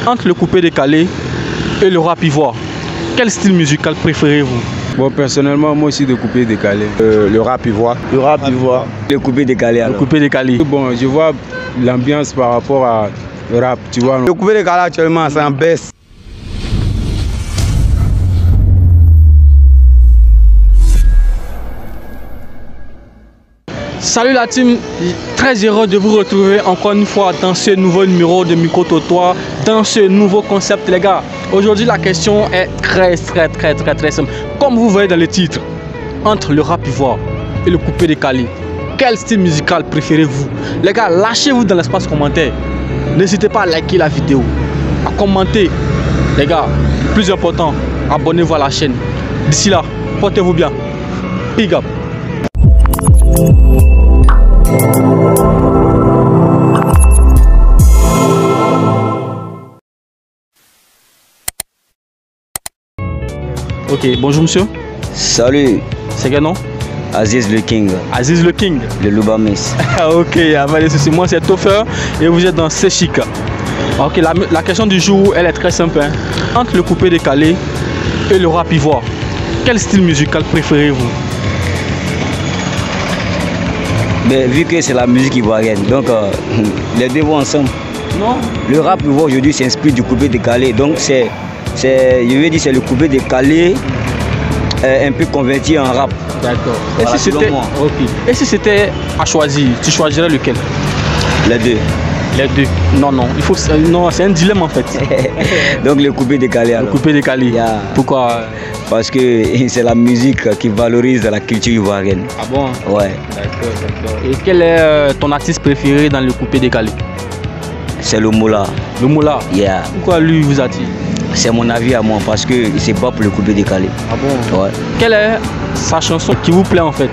Entre le coupé décalé et le rap ivoire, quel style musical préférez-vous? Bon, personnellement, moi aussi de coupé décalé. Le rap ivoire. Le rap ivoire. Le coupé décalé alors. Le coupé décalé. Bon, je vois l'ambiance par rapport à le rap, tu vois. Le coupé décalé actuellement, c'est en baisse. Salut la team, très heureux de vous retrouver encore une fois dans ce nouveau numéro de Micro Trottoir, dans ce nouveau concept les gars. Aujourd'hui la question est très simple. Comme vous voyez dans le titre, entre le rap ivoire et le coupé décalé, quel style musical préférez-vous? Les gars, lâchez-vous dans l'espace commentaire. N'hésitez pas à liker la vidéo, à commenter. Les gars, le plus important, abonnez-vous à la chaîne. D'ici là, portez-vous bien. Big up. Ok, bonjour monsieur. Salut. C'est quel nom? Aziz le King. Aziz le King. Le Loubamis. Ok, avalez ceci. Moi c'est Toffer et vous êtes dans C'est Chic. Ok, la question du jour, elle est très simple. Hein. Entre le coupé décalé et le rap ivoire, quel style musical préférez-vous? Mais vu que c'est la musique ivoirienne, donc les deux vont ensemble. Non. Le rap ivoire aujourd'hui s'inspire du coupé décalé, donc je veux dire c'est le coupé décalé un peu converti en rap. D'accord. Voilà, et si c'était à choisir, tu choisirais lequel? Les deux. Les deux. Non, non, c'est un dilemme en fait. Donc le coupé décalé alors. Le coupé décalé. Yeah. Pourquoi? Parce que c'est la musique qui valorise la culture ivoirienne. Ah bon? Ouais. D'accord. Et quel est ton artiste préféré dans le coupé décalé? C'est le Moula. Le Moula? Yeah. Pourquoi lui vous attire? C'est mon avis à moi parce qu'il s'est pas pour le coupé décalé. Ah bon? Ouais. Quelle est sa chanson qui vous plaît en fait?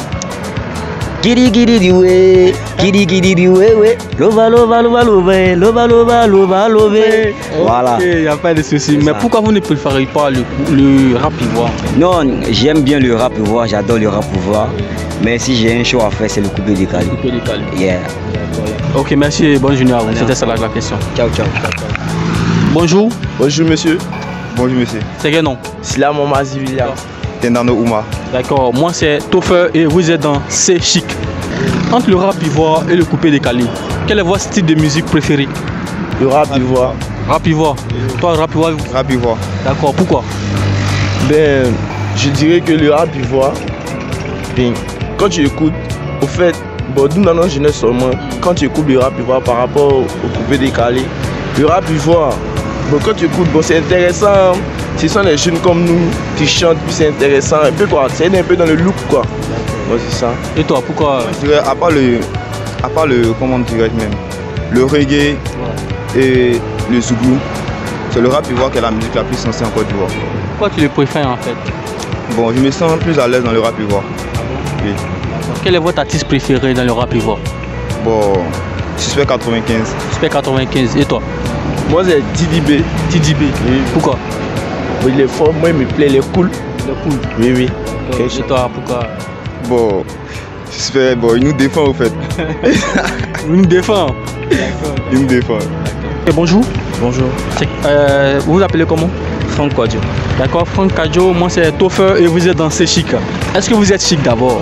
Kiri kiri diwe, kiri kiri diwe, lova lova lova lova, lova lova lova lova. Voilà. Ok, il n'y a pas de souci. Mais pourquoi vous ne préférez pas le rap ivoire? Non, j'aime bien le rap ivoire, j'adore le rap ivoire. Mais si j'ai un choix à faire, c'est le coupé décalé. Le coupé décalé. Yeah. Ok, merci et bonne journée à vous. C'était ça la question. Ciao, ciao. Bonjour. Bonjour monsieur. Bonjour monsieur. C'est quel nom? Sila Momazi William. Tendano Ouma. D'accord, moi c'est Toffer et vous êtes dans C'est Chic. Entre le rap ivoire et le coupé décalé, quel est votre style de musique préféré? Le rap ivoire. Rap ivoire. Toi, rap ivoire? Rap ivoire. D'accord, pourquoi? Ben, je dirais que le rap ivoire, ben, quand tu écoutes, au fait, bon, nous dans notre jeunesse seulement, quand tu écoutes le rap ivoire par rapport au coupé décalé, le rap ivoire, bon, quand tu écoutes, bon, c'est intéressant. Ce sont des jeunes comme nous qui chantent, puis c'est intéressant. Un peu quoi, c'est un peu dans le look quoi. Bon, c'est ça. Et toi, pourquoi? Je dirais, à part le, comment dirais-je même, le reggae et le zouglou, c'est le rap ivoire qui est la musique la plus sensée en Côte d'Ivoire. Pourquoi tu le préfères en fait? Bon, je me sens plus à l'aise dans le rap ivoire. Oui. Quel est votre artiste préféré dans le rap ivoire? Bon, Suspect 95. Suspect 95. Et toi? Moi c'est TDB. TDB. Oui. Pourquoi? Il est fort, moi il me plaît, il est cool. Il est cool. Oui, oui. Et toi, pourquoi? Bon, Suspect, bon, il nous défend au fait. Il nous défend. Il nous défend. Et bonjour. Bonjour. Vous vous appelez comment? Franck Kwadjo. D'accord, Franck Kwadjo, moi c'est Toffer et vous êtes dans C'est Chic. Est-ce que vous êtes chic d'abord?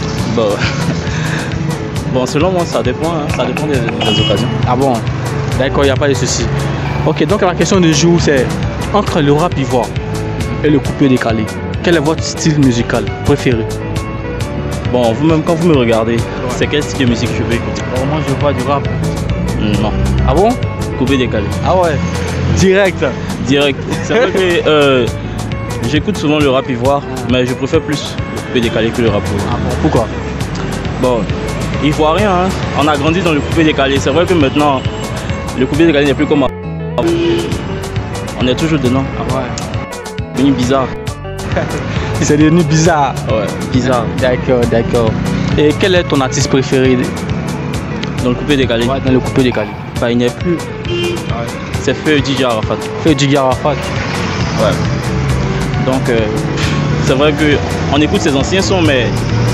Bon, selon moi, ça dépend, hein. Ça dépend des occasions. Ah bon? D'accord, il n'y a pas de souci. Ok, donc la question du jour c'est entre le rap ivoire et le coupé décalé, quel est votre style musical préféré? Bon, vous-même, quand vous me regardez, c'est quel style de musique que je veux écouter? Bon, moi je vois du rap. Non. Ah bon? Coupé décalé. Ah ouais? Direct. Direct. C'est vrai que j'écoute souvent le rap ivoire, mais je préfère plus le coupé décalé que le rap ivoire. Ah bon? Pourquoi? Bon, ivoirien, hein. On a grandi dans le coupé décalé. C'est vrai que maintenant, le coupé décalé n'est plus comme avant. On est toujours dedans. Ah ouais. Devenu bizarre. C'est devenu bizarre. Ouais, bizarre. D'accord. Et quel est ton artiste préféré Dans le coupé décalé? Ouais, dans le coupé décalé. Enfin, il n'est plus. Ouais. C'est Feu DJ Arafat. Feu DJ Arafat. Ouais. Donc, c'est vrai qu'on écoute ses anciens sons, mais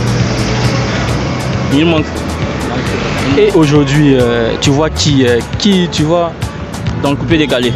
il manque. Et aujourd'hui, tu vois qui tu vois Dans le coupé décalé.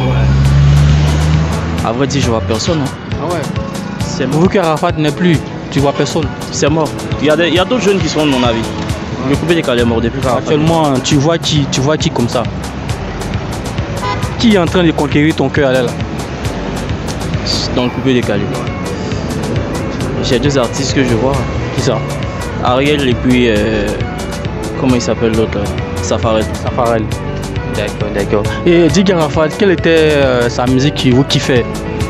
À vrai dire, je vois personne. Hein. Ah ouais. C'est mort. Vu que Arafat n'est plus, tu vois personne. C'est mort. Il y a d'autres jeunes qui sont de mon avis. Le coupé décalé est mort depuis qu'Arafat. Actuellement, tu vois qui comme ça? Qui est en train de conquérir ton cœur là? Dans le coupé décalé. J'ai deux artistes que je vois. Qui ça? Ariel et puis comment il s'appelle l'autre? Safarel. Safarel. D'accord, d'accord. Et dis Arafat, quelle était sa musique qui vous kiffait?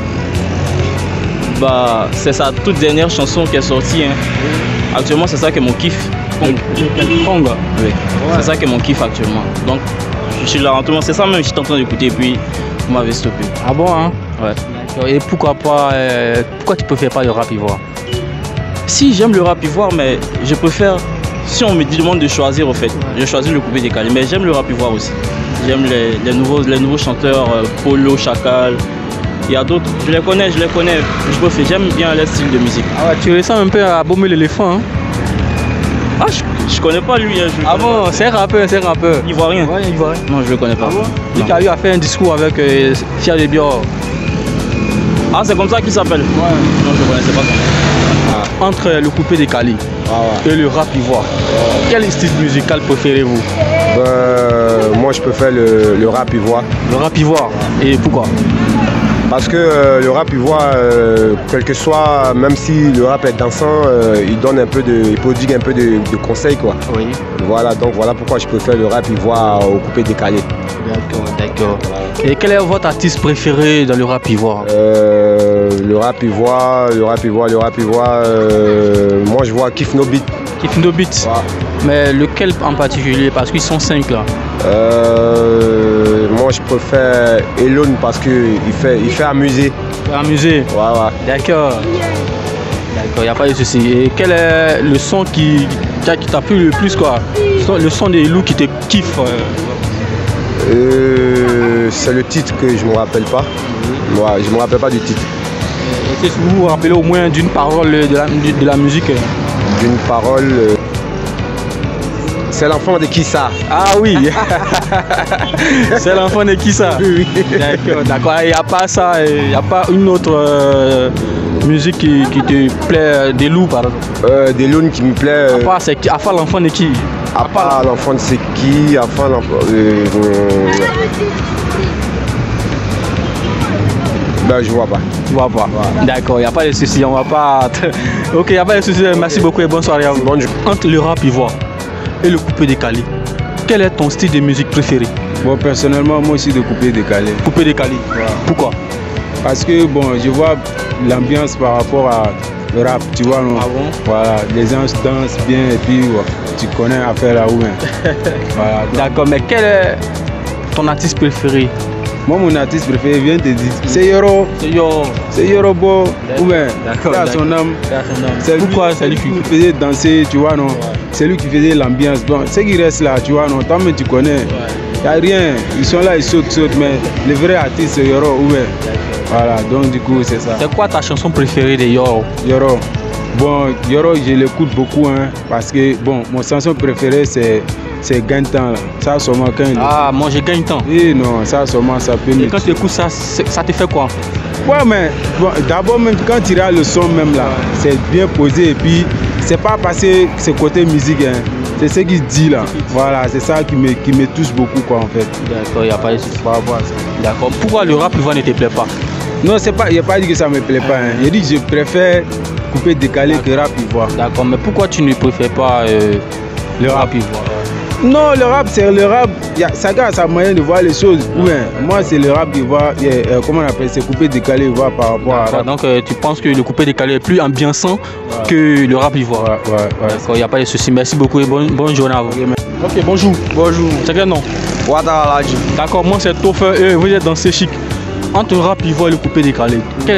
Bah, c'est sa toute dernière chanson qui est sortie. Hein. Actuellement, c'est ça qui est mon kiff. Kong. Oui. C'est ça qui est mon kiff actuellement. Donc, je suis là en tout moment. C'est ça même que j'étais en train d'écouter et puis vous m'avez stoppé. Ah bon, hein? Ouais. D'accord. Et pourquoi pas pourquoi tu préfères pas le rap ivoire? Si, j'aime le rap ivoire, mais je préfère. Si on me demande de choisir, au fait, je choisis le coupé décalé. Mais j'aime le rap ivoire aussi. J'aime les nouveaux chanteurs, Polo, Chacal. Il y a d'autres, je les connais. J'aime bien leur style de musique. Ah ouais, tu ressembles un peu à Baume l'éléphant. Hein? Ah, je connais pas lui. Hein, Ah bon, c'est un rappeur. Ivoirien. Ouais, ivoirien. Non, je le connais pas. Ah bon? Il a eu à faire un discours avec Fia de Bior. Ah, c'est comme ça qu'il s'appelle? Ouais. Non, je ne connaissais pas ça. Entre le coupé décalé et le rap ivoire, quel style musical préférez-vous? Moi, je préfère le rap ivoire. Le rap ivoire. Et pourquoi? Parce que le rap ivoire, quel que soit, même si le rap est dansant, il donne un peu il prodigue un peu de conseils, quoi. Oui. Voilà, donc voilà pourquoi je préfère le rap ivoire au coupé décalé. D'accord. Et quel est votre artiste préféré dans le rap ivoire? Le rap ivoire, moi je vois Kif No Beat. Kif No Beat. Ouais. Mais lequel en particulier? Parce qu'ils sont 5 là. Moi je préfère Elon parce qu'il fait amuser. Amuser. Ouais. D'accord, il n'y a pas de souci. Et quel est le son qui t'a plu le plus, quoi? Le son des loups qui te kiffe? C'est le titre que je me rappelle pas. Ouais, je me rappelle pas du titre. Est-ce que vous vous rappelez au moins d'une parole de la musique? D'une parole. C'est l'enfant de qui ça? Ah oui. C'est l'enfant de qui ça? Oui. D'accord. Il n'y a pas ça, il n'y a pas une autre musique qui te plaît, des loups par exemple? Des loups qui me plaît. À part l'enfant de qui? À part l'enfant de c'est qui? À part l'enfant. Ben, je vois pas. Tu vois pas. Ouais. D'accord, il n'y a pas de souci, on va pas. Ok, il n'y a pas de souci. Merci beaucoup et bonne soirée à vous. Bonjour. Entre le rap ivoire et le coupé décalé, quel est ton style de musique préféré? Bon, personnellement, moi aussi de coupé décalé. Coupé décalé. Ouais. Pourquoi? Parce que bon, je vois l'ambiance par rapport à le rap, tu vois, non? Ah bon? Voilà, les gens dansent bien et puis ouais, tu connais à faire là où même. Voilà. D'accord, mais quel est ton artiste préféré? Moi, mon artiste préféré vient de dire, c'est Yoro. C'est Yorobo. Ou bien, c'est son âme. Pourquoi c'est lui qui faisait danser, tu vois, non? Ouais. C'est lui qui faisait l'ambiance. Bon, ce qui reste là, tu vois, non? Tant que tu connais, il n'y a rien. Ils sont là, ils sautent, mais le vrai artiste, c'est Yoro. Ou bien. Voilà, donc du coup, c'est ça. C'est quoi ta chanson préférée de Yoro? Yoro. Bon, Yoro, je l'écoute beaucoup, hein, parce que, bon, mon chanson préférée, c'est Gagne-temps, là. Ça, seulement quand il... Ah, moi, je gagne temps. Oui, non, ça, seulement, ça peut... Et quand tu écoutes ça, ça te fait quoi? Ouais, mais bon, d'abord, même quand tu as le son, même là, c'est bien posé, et puis, c'est pas passé ce côté musique, hein. C'est ce qu'il dit, là. Voilà, c'est ça qui me touche beaucoup, quoi, en fait. D'accord, il n'y a pas de souci. D'accord. Pourquoi le rap ivoire ne te plaît pas? Non, c'est pas, il n'y a pas dit que ça me plaît pas, hein. Il dit que je préfère coupé décalé que rap ivoire. D'accord, mais pourquoi tu ne préfères pas le rap ivoire? Non, le rap, c'est le rap. Chacun a sa manière de voir les choses. Ouais. Moi, c'est le rap ivoire. Comment on appelle? C'est coupé décalé ivoire par rapport à rap. Donc, tu penses que le coupé décalé est plus ambiançant que le rap ivoire? Ouais. D'accord, il n'y a pas de souci. Merci beaucoup et bonne journée à vous. Ok, bonjour. Bonjour. C'est quel nom? Ouattara Ladji. D'accord, moi c'est Toffer et vous êtes dans C'est Chic. Entre le rap ivoire et le coupé décalé,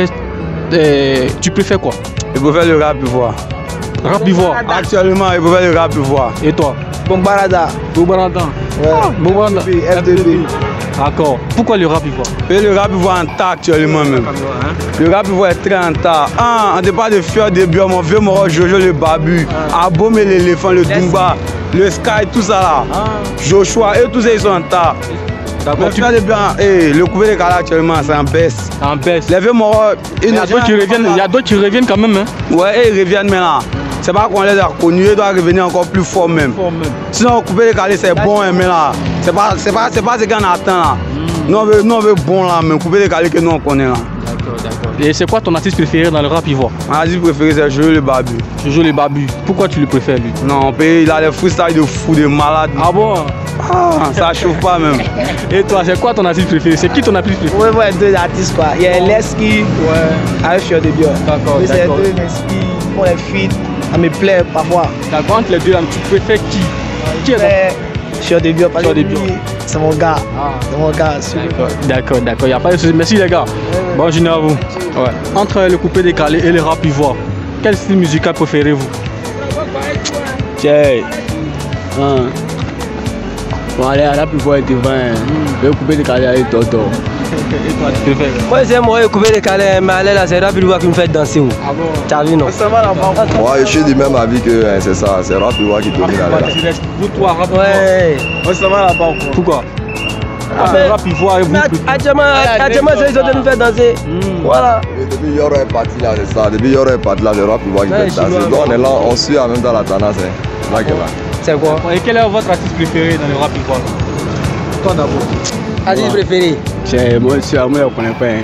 tu préfères quoi? Je préfère le rap ivoire. Rap ivoire? Actuellement, je préfère le rap ivoire. Et toi? Bombarada. Bombarada. Bombarada. FDP. D'accord. Pourquoi le rap ivoire? Le rap ivoire en tas actuellement même. Le rap ivoire est très en tas. On ne parle pas de faire des biens, mon vieux moro Jojo le Babu, Abom et l'éléphant, le Dumba, le Sky, tout ça là. Joshua et tous ça ils sont en tas. Mais tu fais bien. Le coupé décalé actuellement, c'est en baisse. En baisse. Les vieux morts, Il y a d'autres qui reviennent quand même. Hein. Ouais, ils reviennent maintenant. C'est pas qu'on les a connus, ils doivent revenir encore plus fort même. Sinon, couper décalé, c'est bon, mais là, c'est pas ce qu'on attend là. Nous, on veut bon là, mais couper décalé que nous on connaît là. D'accord. Et c'est quoi ton artiste préféré dans le rap ivoire? Mon artiste préféré, c'est Jojo le Babu. Jojo le Babu. Pourquoi tu le préfères lui? Non, il a des freestyles de fou, de malade. Ah bon? Ah, ça chauffe pas même. Et toi, c'est quoi ton artiste préféré? C'est qui ton artiste préféré? Ouais, deux artistes quoi. Il y a Leski avec Fior de Bio. D'accord. C'est deux Leski pour les feats. Ça me plaît parfois. D'accord, entre les deux là, tu préfères qui? Qui est Fior de Bio, parce que c'est mon gars. C'est mon gars. D'accord. Il n'y a pas de souci. Merci les gars. Bonne journée à vous. Ouais. Entre le coupé décalé et le rap ivoire, quel style musical préférez-vous? Tiens. Bon, allez, rap ivoire est devant. Le coupé décalé est toto. Et toi, tu préfères? Moi, j'aime le coupé décalé, mais allez là, c'est rap ivoire qui me fait danser. Ah bon? T'as vu, non? Ouais, je suis du même avis que c'est ça, c'est rap ivoire qui domine là. Vous trois, rap ivoire. Ouais. Ouais, ça va là-bas. Pourquoi? Rap ivoire et vous. Actuellement, c'est ils ont de nous faire danser. Voilà. Depuis Yoro est parti là, c'est ça. Depuis Yoro est parti là, c'est rap ivoire qui fait danser. Donc on est là, on suit en même temps la tendance. Là que là. C'est quoi? Et quel est votre artiste préféré dans le rap ivoire? Toi d'abord. Artiste préféré? Moi, je ne connais pas.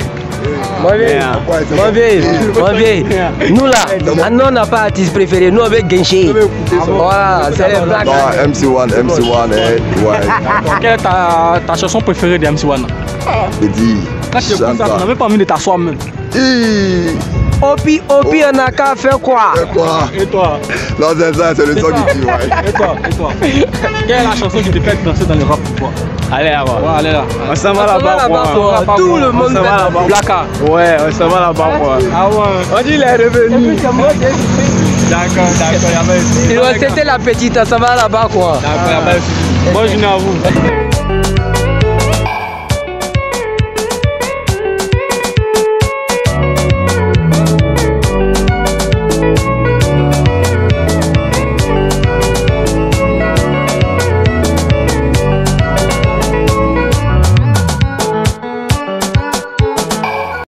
Mon vieil, nous là, nous on n'a pas d'artiste préféré, nous on veut Genché. Voilà, c'est les blagues. Non, MC1, ouais. Quelle est ta chanson préférée de MC1? Je dis. Quand tu écoutes ça, tu n'avais pas envie de t'asseoir même. Opi, on a qu'à faire quoi? Et toi? Non, c'est ça, c'est le son qui dit, ouais. Et toi? Quelle est la chanson qui te fait danser dans le rap ivoire? Allez là-bas. Ouais, allez là. On s'en va là-bas. Tout le monde va là-bas. Blacka. Ouais, on s'en va là-bas. Ah ouais. On dit il est revenu. D'accord. C'était la petite, ça va là-bas quoi. D'accord, bonne journée à vous.